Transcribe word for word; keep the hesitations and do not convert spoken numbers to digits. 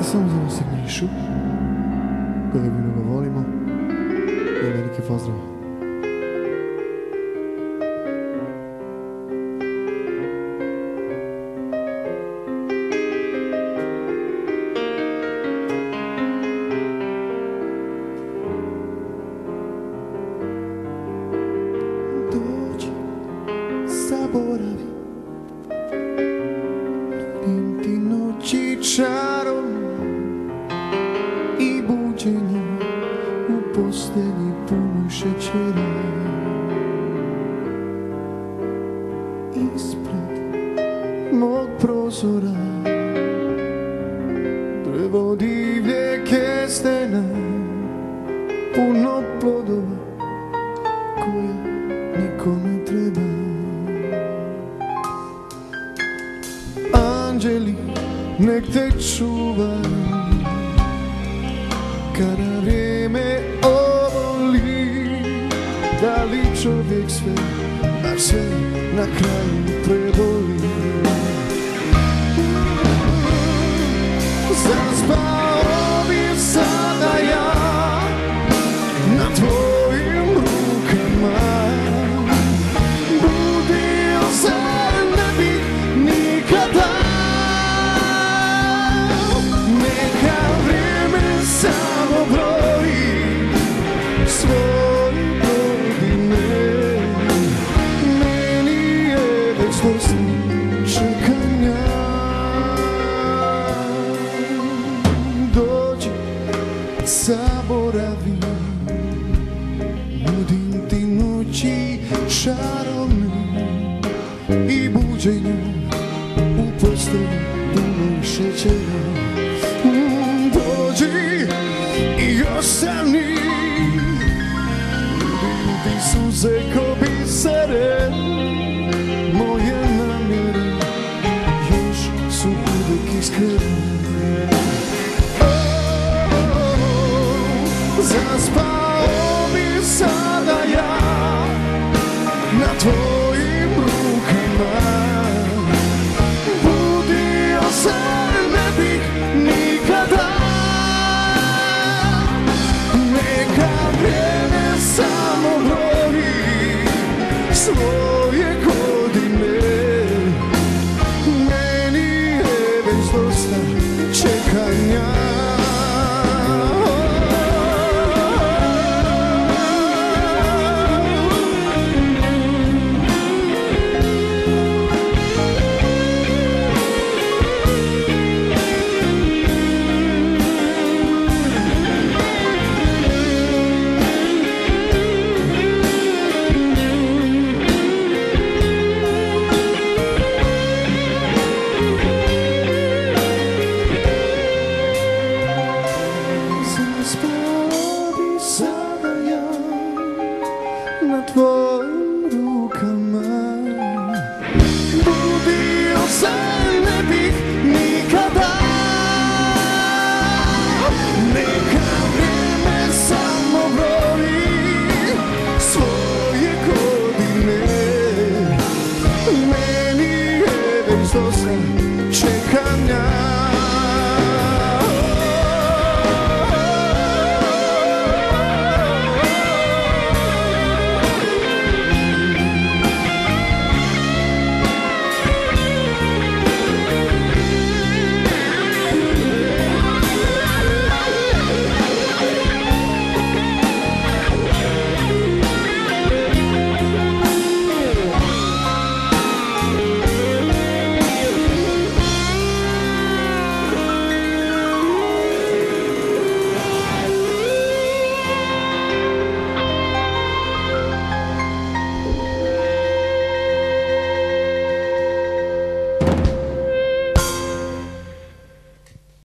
samo za vas Nišu, kojeg mi mnogo volimo, i veliki pozdrav. Dođi, zaboravi, nudim ti noći čarom i buđenje u postelji punoj šećera. Ispred mog prozora drvo divlje kestena, puno plodova koje nikome treba. Anđeli nek te čuvaju kada vrijeme ovoli. Da li čovjek sve, baš sve na kraju preboli? Zaspao bi sada ja na tvojim rukama. Budio se ne bi nikada. Neka vrijeme samo broji svoje godine. Meni je već dosta čekanja. Dođi, zaboravi, nudim ti noći čarovne i buđenja u postelji punoj šećera. Mm, dođi i ostani, nudim ti suze ko bisere. Moje namjere još su uvijek iskrene. Zaspao bi sada ja na tvojim rukama. Budio se ne bih nikada. Neka vrijeme samo broji svoje godine. Meni je već dosta čekanja. Dosta čekanja.